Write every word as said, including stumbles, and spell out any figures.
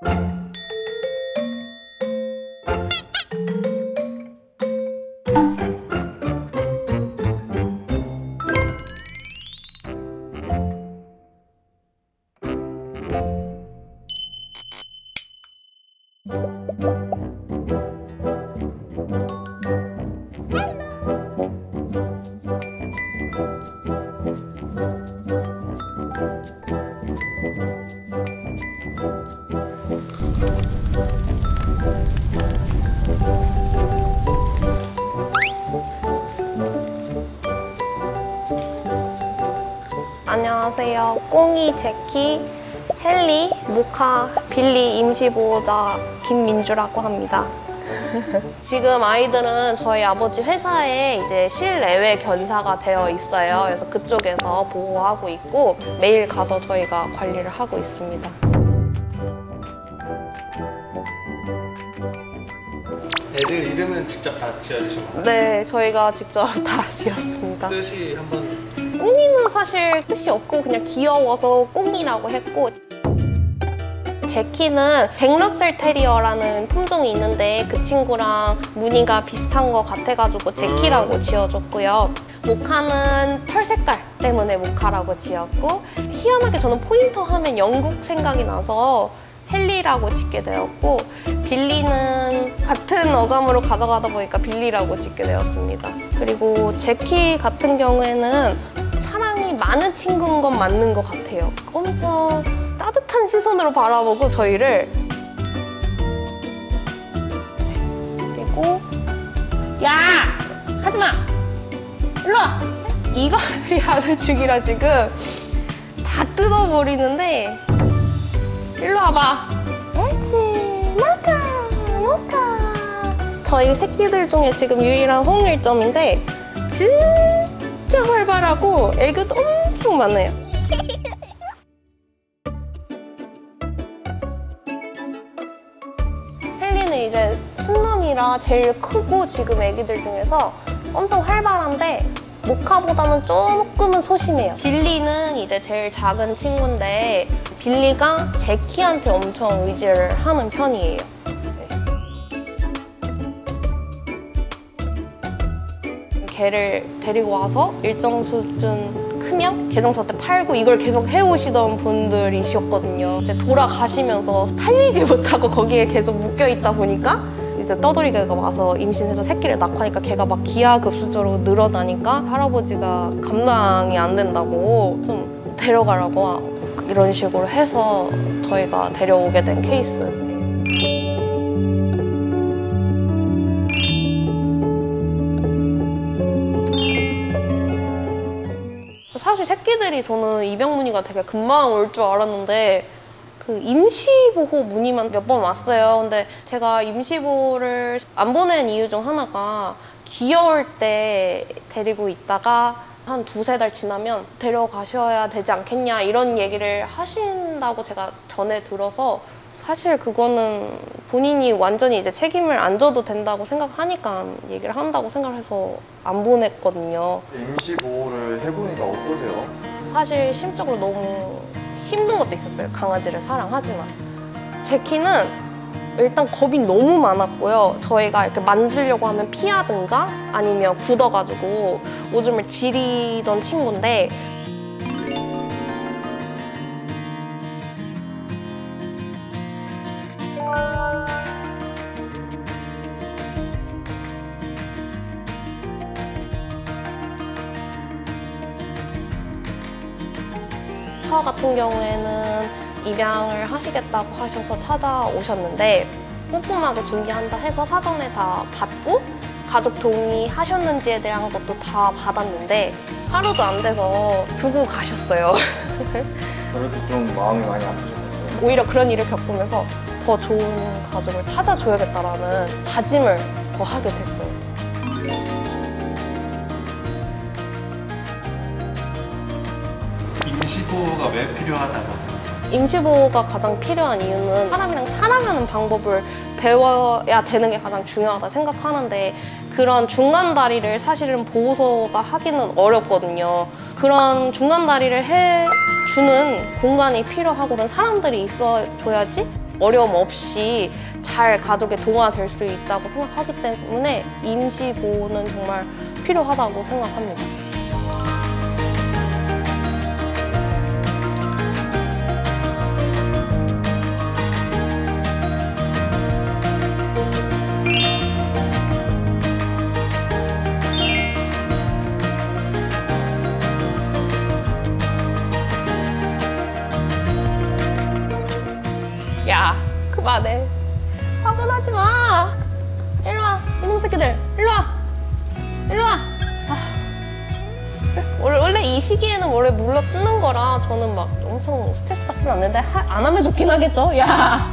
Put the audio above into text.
안녕하세요. 꽁이, 제키, 헨리, 모카, 빌리 임시보호자 김민주라고 합니다. 지금 아이들은 저희 아버지 회사에 이제 실내외 견사가 되어 있어요. 그래서 그쪽에서 보호하고 있고 매일 가서 저희가 관리를 하고 있습니다. 애들 이름은 직접 다 지어주신 거예요? 네, 저희가 직접 다 지었습니다. 뜻이 한번... 꽁이는 사실 뜻이 없고 그냥 귀여워서 꽁이라고 했고, 제키는 잭러셀 테리어라는 품종이 있는데 그 친구랑 무늬가 비슷한 것 같아가지고 제키라고 지어줬고요. 모카는 털 색깔 때문에 모카라고 지었고, 희한하게 저는 포인터 하면 영국 생각이 나서 헨리라고 짓게 되었고, 빌리는 같은 어감으로 가져가다 보니까 빌리라고 짓게 되었습니다. 그리고 제키 같은 경우에는 사랑이 많은 친구인 건 맞는 것 같아요. 엄청 따뜻한 시선으로 바라보고 저희를. 그리고 야! 하지마! 일로와! 이거리 하는 중이라 지금 다 뜯어버리는데, 일로 와봐. 옳지. 모카! 모카! 저희 새끼들 중에 지금 유일한 홍일점인데 진짜 활발하고 애교도 엄청 많아요. 헨리는 이제 순남이라 제일 크고 지금 애기들 중에서 엄청 활발한데 모카보다는 조금은 소심해요. 빌리는 이제 제일 작은 친구인데 빌리가 제키한테 엄청 의지를 하는 편이에요. 개를 데리고 와서 일정 수준 크면 개정사 때 팔고 이걸 계속 해오시던 분들이셨거든요. 이제 돌아가시면서 팔리지 못하고 거기에 계속 묶여있다 보니까 이제 떠돌이개가 와서 임신해서 새끼를 낳고 하니까 걔가 막 기하급수적으로 늘어나니까 할아버지가 감당이 안 된다고 좀 데려가라고 이런 식으로 해서 저희가 데려오게 된 케이스. 사실 새끼들이 저는 입양 문의가 되게 금방 올 줄 알았는데 그 임시보호 문의만 몇 번 왔어요. 근데 제가 임시보호를 안 보낸 이유 중 하나가 귀여울 때 데리고 있다가 한 두세 달 지나면 데려가셔야 되지 않겠냐 이런 얘기를 하신다고 제가 전에 들어서, 사실 그거는 본인이 완전히 이제 책임을 안 져도 된다고 생각하니까 얘기를 한다고 생각해서 안 보냈거든요. 임시보호를 해보니까 어떠세요? 사실 심적으로 너무 힘든 것도 있었어요. 강아지를 사랑하지만. 제키는 일단 겁이 너무 많았고요. 저희가 이렇게 만지려고 하면 피하든가 아니면 굳어가지고 오줌을 지리던 친구인데, 처 같은 경우에는 입양을 하시겠다고 하셔서 찾아오셨는데 꼼꼼하게 준비한다 해서 사전에 다 받고 가족 동의하셨는지에 대한 것도 다 받았는데 하루도 안 돼서 두고 가셨어요. 그래도 좀 마음이 많이 아프셨어요? 오히려 그런 일을 겪으면서 더 좋은 가족을 찾아줘야겠다라는 다짐을 더 하게 됐어요. 임시보호가 왜 필요하다고? 임시보호가 가장 필요한 이유는 사람이랑 살아가는 방법을 배워야 되는 게 가장 중요하다 생각하는데, 그런 중간 다리를 사실은 보호소가 하기는 어렵거든요. 그런 중간 다리를 해주는 공간이 필요하고 그런 사람들이 있어줘야지 어려움 없이 잘 가족의 동화가 될 수 있다고 생각하기 때문에 임시보호는 정말 필요하다고 생각합니다. 야, 그만해. 화분하지 마. 일로 와, 이놈 새끼들. 일로 와. 일로 와. 아. 원래, 원래 이 시기에는 원래 물러 뜯는 거라 저는 막 엄청 스트레스 받진 않는데 하, 안 하면 좋긴 하겠죠? 야.